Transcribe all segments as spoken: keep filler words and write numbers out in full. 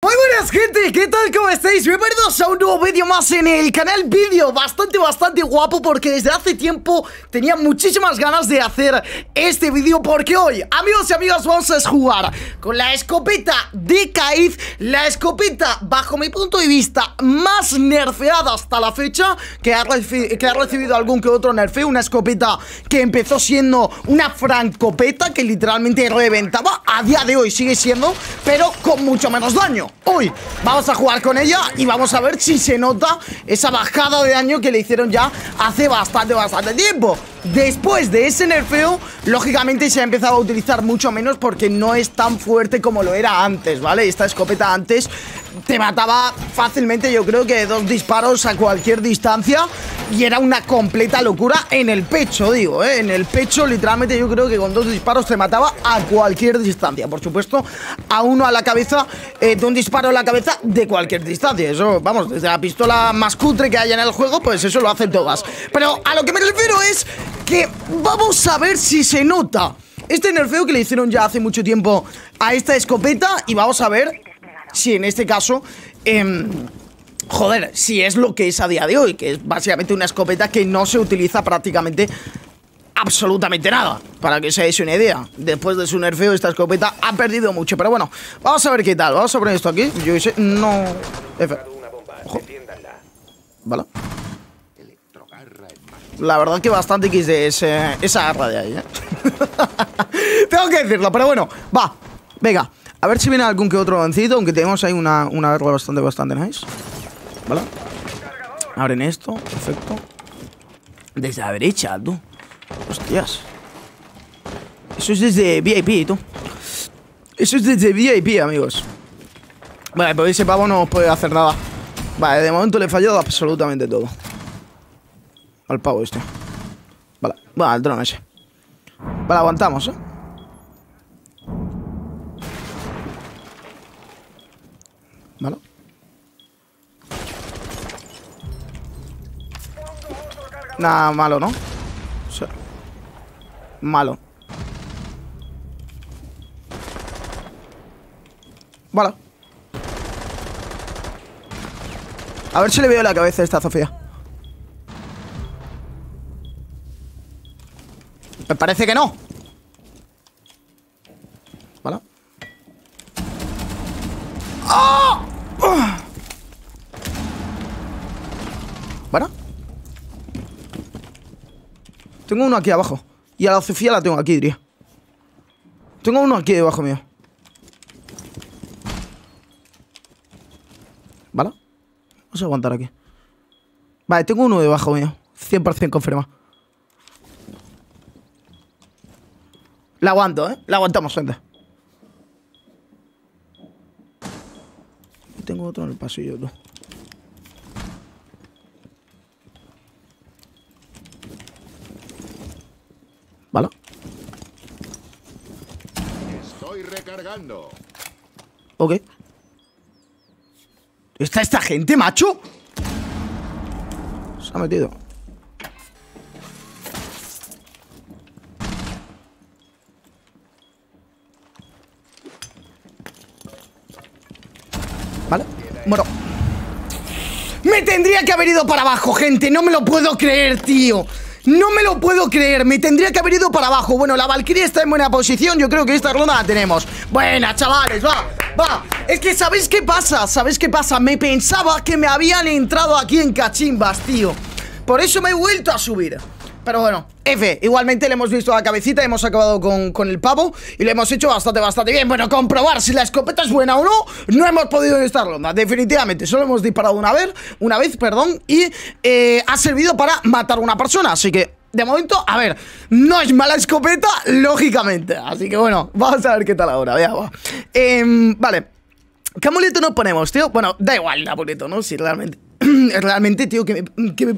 Muy buenas, gente, ¿qué tal? ¿Cómo estáis? Bienvenidos a un nuevo vídeo más en el canal. Vídeo bastante, bastante guapo, porque desde hace tiempo tenía muchísimas ganas de hacer este vídeo, porque hoy, amigos y amigas, vamos a jugar con la escopeta de Kaiz, la escopeta, bajo mi punto de vista, más nerfeada hasta la fecha, que ha, que ha recibido algún que otro nerfeo. Una escopeta que empezó siendo una francopeta, que literalmente reventaba. A día de hoy sigue siendo, pero con mucho menos daño. Hoy vamos a jugar con ella y vamos a ver si se nota esa bajada de daño que le hicieron ya hace bastante, bastante tiempo. Después de ese nerfeo, lógicamente se ha empezado a utilizar mucho menos, porque no es tan fuerte como lo era antes, ¿vale? Esta escopeta antes te mataba fácilmente, yo creo que de dos disparos a cualquier distancia, y era una completa locura en el pecho, digo, ¿eh? En el pecho, literalmente, yo creo que con dos disparos te mataba a cualquier distancia. Por supuesto, a uno a la cabeza, eh, de un disparo a la cabeza de cualquier distancia. Eso, vamos, desde la pistola más cutre que haya en el juego, pues eso lo hacen todas. Pero a lo que me refiero es que vamos a ver si se nota este nerfeo que le hicieron ya hace mucho tiempo a esta escopeta, y vamos a ver si en este caso, eh, joder, si es lo que es a día de hoy, que es básicamente una escopeta que no se utiliza prácticamente absolutamente nada. Para que os hagáis una idea, después de su nerfeo, esta escopeta ha perdido mucho. Pero bueno, vamos a ver qué tal. Vamos a poner esto aquí. Yo sé, no... F. Ojo. Vale. La verdad que bastante X de ese, esa garra de ahí, ¿eh? Tengo que decirlo, pero bueno, va, venga. A ver si viene algún que otro avancito, aunque tenemos ahí una, una garra bastante, bastante nice. Vale. Abren esto, perfecto. Desde la derecha, tú. Hostias. Eso es desde V I P, tú. Eso es desde V I P, amigos. Vale, pues ese pavo no puede hacer nada. Vale, de momento le he fallado absolutamente todo al pavo este. Vale, bueno, al dron ese. Vale, aguantamos, eh. Vale. Nada malo, ¿no? O sea, malo. Vale. A ver si le veo la cabeza a esta Sofía. Me parece que no. Vale. ¡Oh! Bueno. Tengo uno aquí abajo. Y a la Sofía la tengo aquí, diría. Tengo uno aquí debajo mío. Vale. Vamos a aguantar aquí. Vale, tengo uno debajo mío. cien por cien confirma. La aguanto, ¿eh? La aguantamos, gente. Y tengo otro en el pasillo, tú. Vale. Estoy recargando. Ok. ¿Está esta gente, macho? Se ha metido. Vale, bueno. Me tendría que haber ido para abajo, gente. No me lo puedo creer, tío. No me lo puedo creer, me tendría que haber ido para abajo. Bueno, la Valkyrie está en buena posición. Yo creo que esta ronda la tenemos. Buena, chavales, va, va. Es que, ¿sabéis qué pasa? ¿Sabéis qué pasa? Me pensaba que me habían entrado aquí en cachimbas, tío. Por eso me he vuelto a subir. Pero bueno, F, igualmente le hemos visto la cabecita. Hemos acabado con, con el pavo y lo hemos hecho bastante, bastante bien. Bueno, comprobar si la escopeta es buena o no, no hemos podido en esta ronda, definitivamente. Solo hemos disparado una vez, una vez, perdón. Y eh, ha servido para matar a una persona. Así que, de momento, a ver, no es mala escopeta, lógicamente. Así que bueno, vamos a ver qué tal ahora. Vea, va. eh, Vale, ¿qué amuleto nos ponemos, tío? Bueno, da igual el amuleto, ¿no? Si realmente, realmente, tío, que me... Que me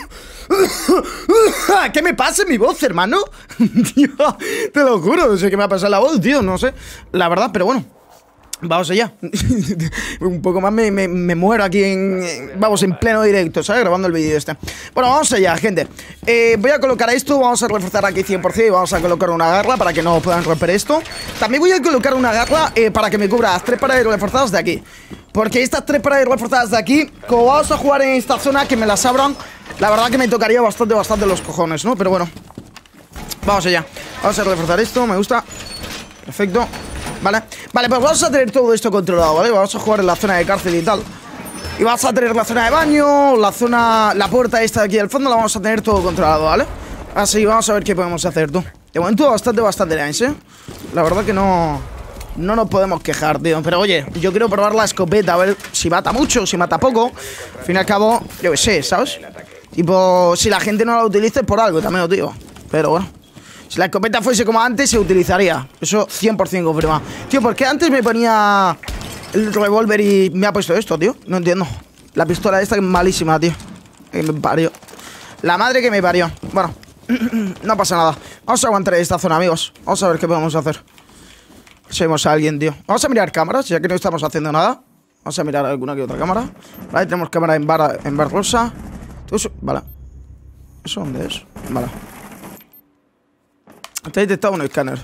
¿qué me pasa en mi voz, hermano? Tío, te lo juro, no sé qué me ha pasado la voz, tío, no sé. La verdad, pero bueno. Vamos allá. Un poco más me, me, me muero aquí en, en... Vamos, en pleno directo, ¿sabes? Grabando el vídeo este. Bueno, vamos allá, gente. eh, Voy a colocar esto, vamos a reforzar aquí cien por cien. Y vamos a colocar una garra para que no puedan romper esto. También voy a colocar una garra eh, para que me cubra las tres paredes reforzadas de aquí. Porque estas tres paredes reforzadas de aquí, como vamos a jugar en esta zona, que me las abran, la verdad que me tocaría bastante, bastante los cojones, ¿no? Pero bueno, vamos allá. Vamos a reforzar esto, me gusta. Perfecto. Vale, vale, pues vamos a tener todo esto controlado, ¿vale? Vamos a jugar en la zona de cárcel y tal. Y vamos a tener la zona de baño, la zona, la puerta esta de aquí al fondo, la vamos a tener todo controlado, ¿vale? Así, vamos a ver qué podemos hacer, tú. De momento bastante, bastante nice, ¿eh? La verdad que no... No nos podemos quejar, tío. Pero oye, yo quiero probar la escopeta, a ver si mata mucho, si mata poco. Al fin y al cabo, yo qué sé, ¿sabes? Tipo, si la gente no la utiliza es por algo, también lo digo. Pero bueno, si la escopeta fuese como antes, se utilizaría. Eso cien por cien confirmado. Tío, ¿por qué antes me ponía el revólver y me ha puesto esto, tío? No entiendo. La pistola esta es malísima, tío. Que me parió. La madre que me parió. Bueno, no pasa nada. Vamos a aguantar esta zona, amigos. Vamos a ver qué podemos hacer. Si vemos a alguien, tío. Vamos a mirar cámaras, ya que no estamos haciendo nada. Vamos a mirar alguna que otra cámara. Vale, tenemos cámara en bar, en bar rosa. Eso, vale. ¿Eso dónde es? Vale. Te he detectado un escáner.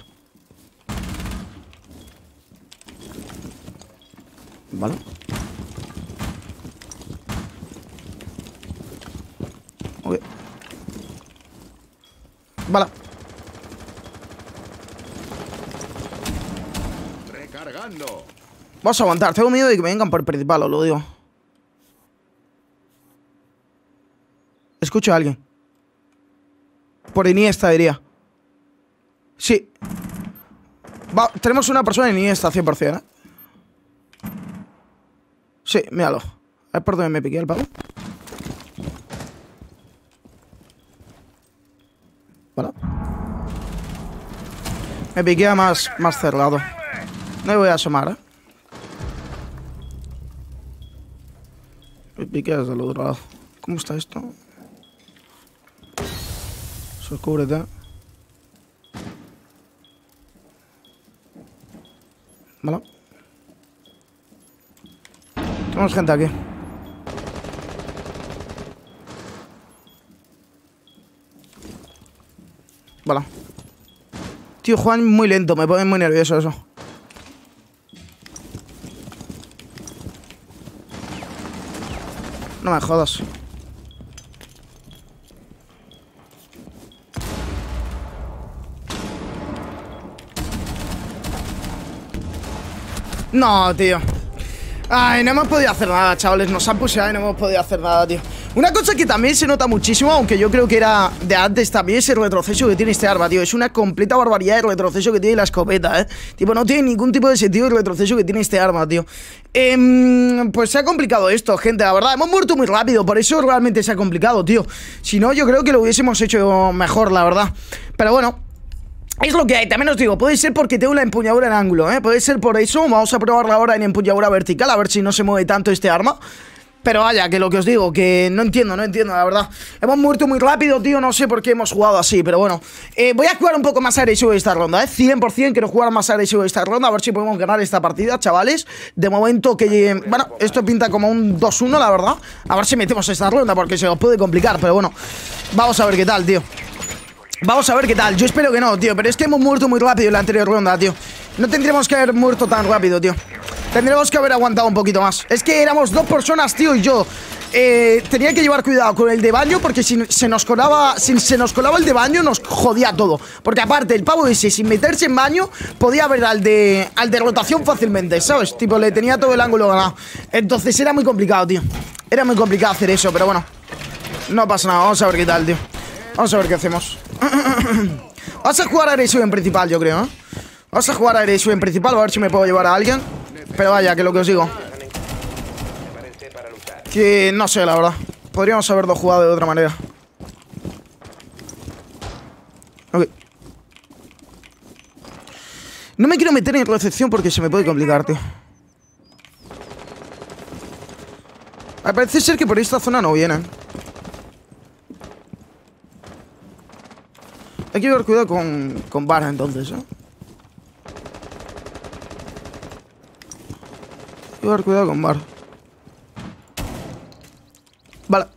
Vale. Ok. Vale. Recargando. Vamos a aguantar. Tengo miedo de que me vengan por el principal, os lo digo. Escucho a alguien. Por Iniesta, diría. Sí. Va, tenemos una persona en Iniesta, cien por cien, ¿eh? Sí, míralo. A ver por dónde me piqué el pavo. Vale. Me piqué más, más cerrado. No me voy a asomar, ¿eh? Me piqué desde el otro lado. ¿Cómo está esto? Eso, cúbrete. Vale. Tenemos gente aquí. Vale. Tío, Juan, muy lento. Me pone muy nervioso eso. No me jodas. No, tío. Ay, no hemos podido hacer nada, chavales. Nos han puseado y no hemos podido hacer nada, tío. Una cosa que también se nota muchísimo, aunque yo creo que era de antes también, es el retroceso que tiene este arma, tío. Es una completa barbaridad el retroceso que tiene la escopeta, ¿eh? Tipo, no tiene ningún tipo de sentido el retroceso que tiene este arma, tío. eh, Pues se ha complicado esto, gente, la verdad. Hemos muerto muy rápido, por eso realmente se ha complicado, tío. Si no, yo creo que lo hubiésemos hecho mejor, la verdad. Pero bueno, es lo que hay, también os digo, puede ser porque tengo la empuñadura en ángulo, ¿eh? Puede ser por eso. Vamos a probarla ahora en empuñadura vertical, a ver si no se mueve tanto este arma. Pero vaya, que lo que os digo, que no entiendo, no entiendo, la verdad. Hemos muerto muy rápido, tío, no sé por qué hemos jugado así, pero bueno. eh, Voy a jugar un poco más agresivo esta ronda, ¿eh? cien por cien quiero jugar más agresivo esta ronda, a ver si podemos ganar esta partida, chavales. De momento que, bueno, esto pinta como un dos uno, la verdad. A ver si metemos esta ronda, porque se os puede complicar, pero bueno. Vamos a ver qué tal, tío. Vamos a ver qué tal, yo espero que no, tío. Pero es que hemos muerto muy rápido en la anterior ronda, tío. No tendríamos que haber muerto tan rápido, tío. Tendríamos que haber aguantado un poquito más. Es que éramos dos personas, tío, y yo eh, tenía que llevar cuidado con el de baño, porque si se nos colaba Si se nos colaba el de baño, nos jodía todo. Porque aparte, el pavo ese, sin meterse en baño, podía ver al de, al de rotación fácilmente, ¿sabes? Tipo, le tenía todo el ángulo ganado. Entonces era muy complicado, tío. Era muy complicado hacer eso, pero bueno, no pasa nada, vamos a ver qué tal, tío. Vamos a ver qué hacemos. Vamos a jugar agresivo en principal, yo creo, ¿eh? Vamos a jugar agresivo en principal, a ver si me puedo llevar a alguien. Pero vaya, que lo que os digo, que no sé, la verdad. Podríamos haberlo jugado de otra manera. Ok. No me quiero meter en recepción porque se me puede complicar, tío. Me parece ser que por esta zona no vienen. Hay que llevar cuidado con, con Vara entonces, ¿eh? que dar cuidado con Bar. Vale.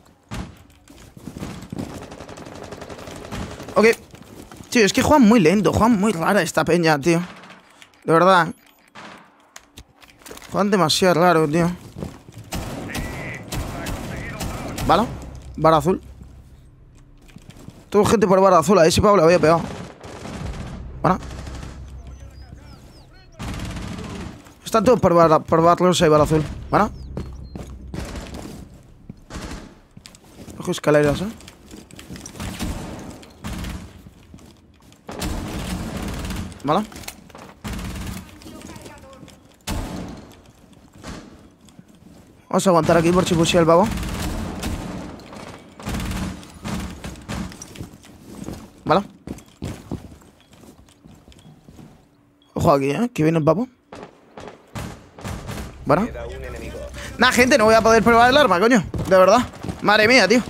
Ok. Tío, es que juegan muy lento. Juegan muy rara esta peña, tío. De verdad. Juegan demasiado raro, tío. Vale. Bar azul. Tengo gente por bar azul. A ese pavo le había pegado. Vale. Están todos por bar, por bar rosa y bar azul. Vale. Ojo escaleras, eh. Vale. Vamos a aguantar aquí por si pusía el pavo. Vale. Ojo aquí, eh. Que viene el pavo. Bueno. Nah, gente, no voy a poder probar el arma, coño. De verdad. Madre mía, tío.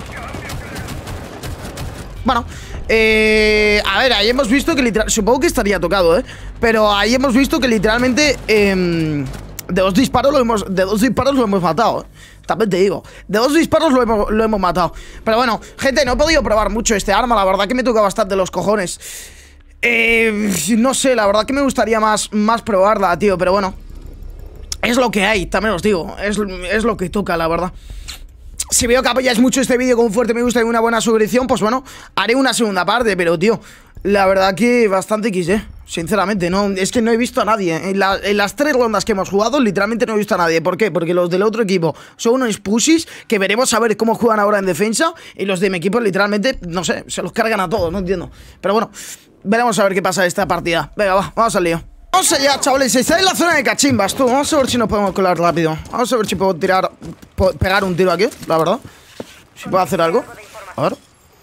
Bueno. Eh, a ver, ahí hemos visto que literal... Supongo que estaría tocado, ¿eh? Pero ahí hemos visto que literalmente eh, de dos disparos lo hemos... De dos disparos lo hemos matado, ¿eh? También te digo, de dos disparos lo hemos, lo hemos matado. Pero bueno, gente, no he podido probar mucho este arma. La verdad que me toca bastante los cojones. Eh, no sé, la verdad que me gustaría más, más probarla, tío. Pero bueno, es lo que hay, también os digo. Es, es lo que toca, la verdad. Si veo que apoyáis mucho este vídeo con un fuerte me gusta y una buena suscripción, pues bueno, haré una segunda parte. Pero tío, la verdad que bastante X, eh. Sinceramente, no, es que no he visto a nadie. En, la, en las tres rondas que hemos jugado, literalmente no he visto a nadie. ¿Por qué? Porque los del otro equipo son unos pussies que veremos a ver cómo juegan ahora en defensa. Y los de mi equipo literalmente, no sé, se los cargan a todos, no entiendo. Pero bueno, veremos a ver qué pasa en esta partida. Venga, va, vamos al lío. Vamos allá, chavales, está en la zona de cachimbas, tú. Vamos a ver si nos podemos colar rápido. Vamos a ver si puedo tirar, puedo pegar un tiro aquí, la verdad. Si puedo hacer algo. A ver.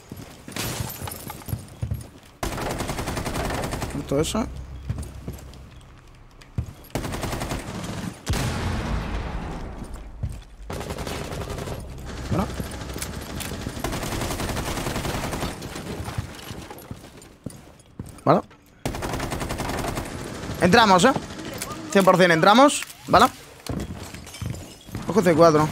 Todo eso. Bueno. Vale. Entramos, eh cien por cien entramos, ¿vale? Ojo C cuatro.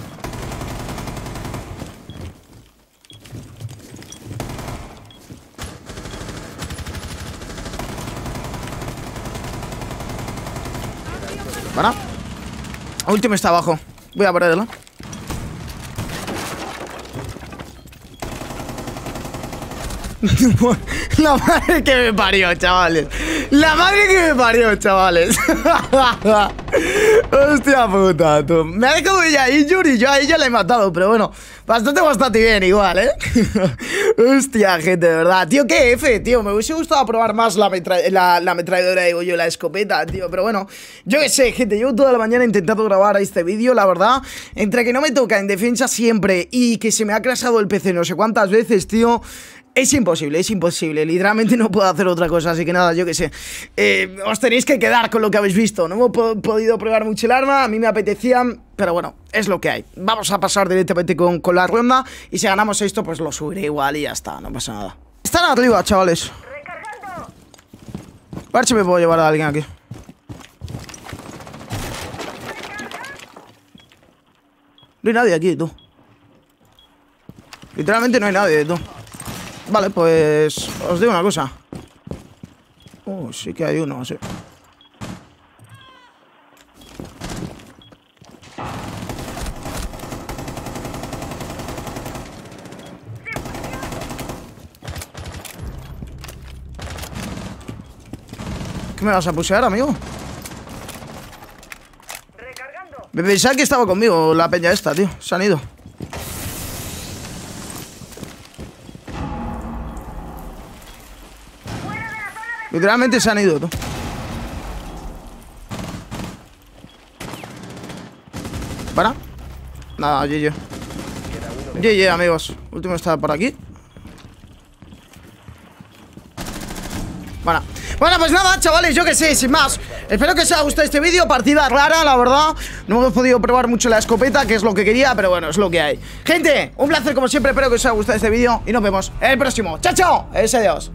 ¿Vale? Último está abajo. Voy a ponerlo. La madre que me parió, chavales. La madre que me parió, chavales. Hostia puta, tú. Me ha dejado ella injury y yo a ella la he matado. Pero bueno, bastante, bastante bien igual, ¿eh? Hostia, gente, de verdad. Tío, qué F, tío. Me hubiese gustado probar más la, metra la, la ametralladora, digo yo, la escopeta, tío. Pero bueno, yo qué sé, gente. Yo toda la mañana he intentado grabar este vídeo, la verdad. Entre que no me toca en defensa siempre y que se me ha crashado el P C no sé cuántas veces, tío. Es imposible, es imposible, literalmente no puedo hacer otra cosa, así que nada, yo qué sé. eh, Os tenéis que quedar con lo que habéis visto. No hemos po podido probar mucho el arma, a mí me apetecía, pero bueno, es lo que hay. Vamos a pasar directamente con, con la ronda y si ganamos esto, pues lo subiré igual y ya está, no pasa nada. Están arriba, chavales. A ver si me puedo llevar a alguien aquí. No hay nadie aquí, tú. Literalmente no hay nadie, tú. Vale, pues os digo una cosa. Oh, sí que hay uno, sí. ¿Qué me vas a pusear, amigo? Me pensaba que estaba conmigo la peña esta, tío. Se han ido. Literalmente se han ido, tú. ¿Para? Nada, G G. G G, amigos. Último está por aquí. Bueno, bueno, pues nada, chavales, yo que sé, sin más. Espero que os haya gustado este vídeo. Partida rara, la verdad. No hemos podido probar mucho la escopeta, que es lo que quería, pero bueno, es lo que hay. Gente, un placer como siempre. Espero que os haya gustado este vídeo y nos vemos en el próximo. ¡Chao, chao! Es adiós.